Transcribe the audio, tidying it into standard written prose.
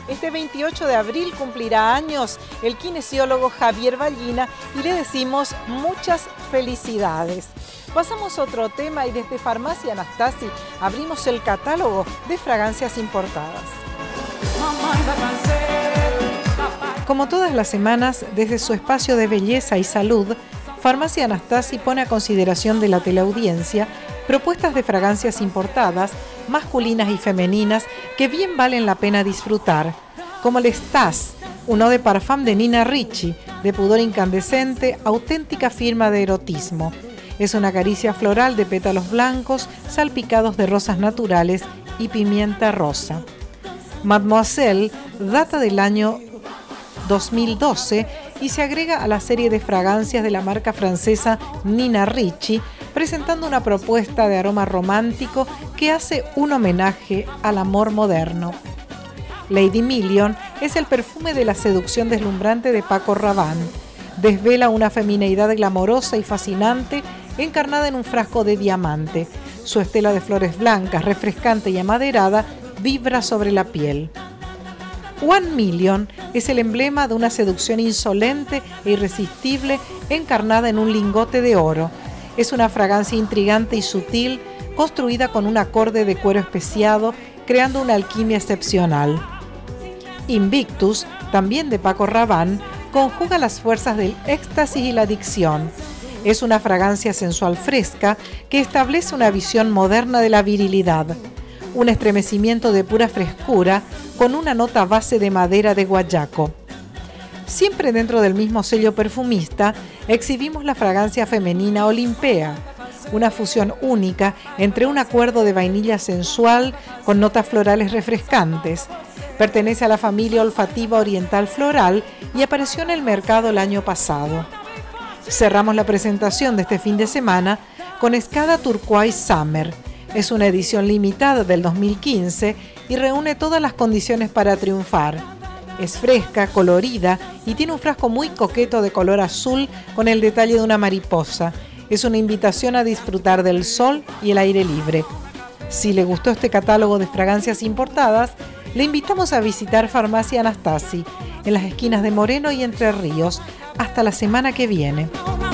Este 28 de abril cumplirá años el kinesiólogo Javier Ballina y le decimos muchas felicidades. Pasamos a otro tema y desde Farmacia Anastasi abrimos el catálogo de fragancias importadas. Como todas las semanas, desde su espacio de belleza y salud, Farmacia Anastasi pone a consideración de la teleaudiencia propuestas de fragancias importadas, masculinas y femeninas, que bien valen la pena disfrutar, como el Stas, un eau de parfum de Nina Ricci, de pudor incandescente, auténtica firma de erotismo. Es una caricia floral de pétalos blancos, salpicados de rosas naturales y pimienta rosa. Mademoiselle data del año 2012 y se agrega a la serie de fragancias de la marca francesa Nina Ricci, presentando una propuesta de aroma romántico que hace un homenaje al amor moderno. Lady Million es el perfume de la seducción deslumbrante de Paco Rabanne. Desvela una femineidad glamorosa y fascinante encarnada en un frasco de diamante. Su estela de flores blancas, refrescante y amaderada, vibra sobre la piel. 1 Million es el emblema de una seducción insolente e irresistible encarnada en un lingote de oro. Es una fragancia intrigante y sutil, construida con un acorde de cuero especiado, creando una alquimia excepcional. Invictus, también de Paco Rabanne, conjuga las fuerzas del éxtasis y la adicción. Es una fragancia sensual fresca que establece una visión moderna de la virilidad. Un estremecimiento de pura frescura con una nota base de madera de guayaco. Siempre dentro del mismo sello perfumista, exhibimos la fragancia femenina Olimpea, una fusión única entre un acuerdo de vainilla sensual con notas florales refrescantes. Pertenece a la familia olfativa oriental floral y apareció en el mercado el año pasado. Cerramos la presentación de este fin de semana con Escada Turquoise Summer. Es una edición limitada del 2015 y reúne todas las condiciones para triunfar. Es fresca, colorida y tiene un frasco muy coqueto de color azul con el detalle de una mariposa. Es una invitación a disfrutar del sol y el aire libre. Si le gustó este catálogo de fragancias importadas, le invitamos a visitar Farmacia Anastasi en las esquinas de Moreno y Entre Ríos. Hasta la semana que viene.